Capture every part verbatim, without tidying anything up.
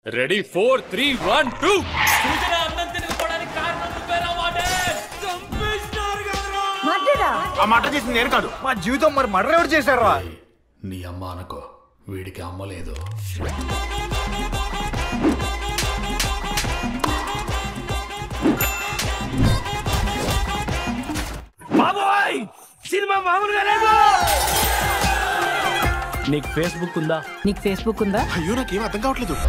Ready four three one two Srujana అన్నం తినకపోవడానికి కారణం నువ్వేరా వార్డెన్ చంపేస్తారు కదరా మర్డరా ఆ మర్డర్ చేసింది నేను కాదు మా జీవితం మరి మర్డర్ ఎవరు చేశారా నీ అమ్మ అనుకో వీడికి అమ్మ లేదు బాబోయ్ సినిమా మామూలుగా లేదు నీకు ఫేస్బుక్ ఉందా నీకు ఫేస్బుక్ ఉందా అయ్యో నాకేం అర్థం కావట్లేదు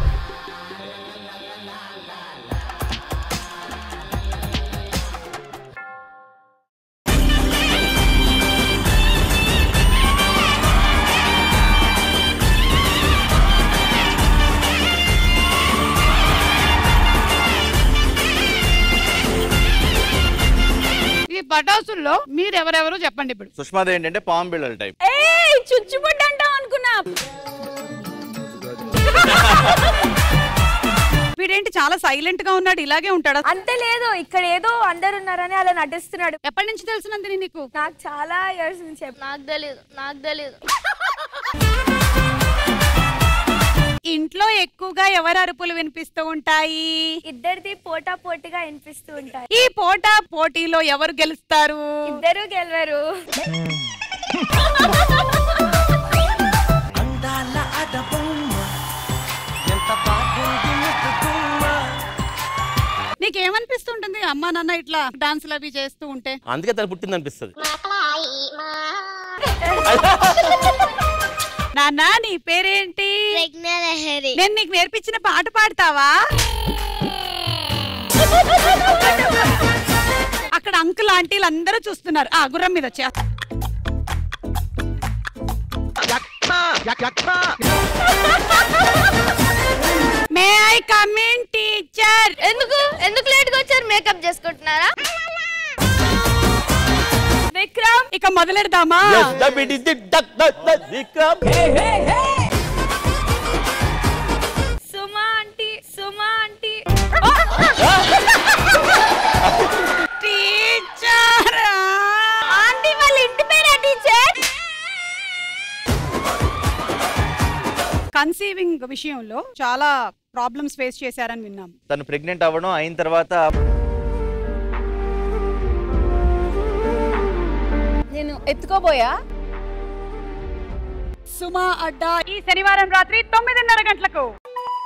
పటాసుల్లో మీరెవరెవరో చెప్పండి ఇప్పుడు. సుష్మాది ఏంటంటే పాము బిళ్ళల టైప్. ఏయ్ చుచ్చుబుడ్డ అంటావు అనుకున్నా. వీడేంటి చాలా సైలెంట్ గా ఉన్నాడు, ఇలాగే ఉంటాడు? అంతే లేదు, ఇక్కడ ఏదో అందరు ఉన్నారని అలా నటిస్తున్నాడు. ఎప్పటి నుంచి తెలిసినందుని నీకు? నాకు చాలా ఇయర్స్ నుంచి. నాకు తెలియదు నాకు తెలియదు ఇంట్లో ఎక్కువగా ఎవరు అరుపులు వినిపిస్తూ ఉంటాయి? ఇద్దరిది పోటా పోటీగా వినిపిస్తూ ఉంటాయి. ఈ పోటా పోటీలో ఎవరు గెలుస్తారు? ఇద్దరు గెలవరు. నీకేమనిపిస్తుంటుంది అమ్మా నాన్న ఇట్లా డాన్సులు అవి చేస్తూ ఉంటే? అందుకే తను పుట్టింది అనిపిస్తుంది. నాన్న నీ పేరేంటి? నేను నీకు నేర్పించిన పాట పాడతావా? అక్కడ అంకుల్ ఆంటీలు అందరూ చూస్తున్నారు. ఆ గుర్రం మీద వచ్చా. May I come in teacher? ఎందుకు ఎందుకు లేట్ గా వచ్చారు? మేకప్ చేసుకుంటున్నారా? విక్రమ్ ఇక మొదలెడదామా? Suma aunty Suma aunty teacher aunty వాళ్ళ ఇంటి పేరా టీచర్? కన్సీవింగ్ విషయంలో చాలా ప్రాబ్లమ్స్ ఫేస్ చేశారని విన్నాం. తను ప్రెగ్నెంట్ అవ్వడం అయిన తర్వాత నేను ఎత్తుకోబోయా. సుమా అడ్డా ఈ శనివారం రాత్రి తొమ్మిదిన్నర గంటలకు.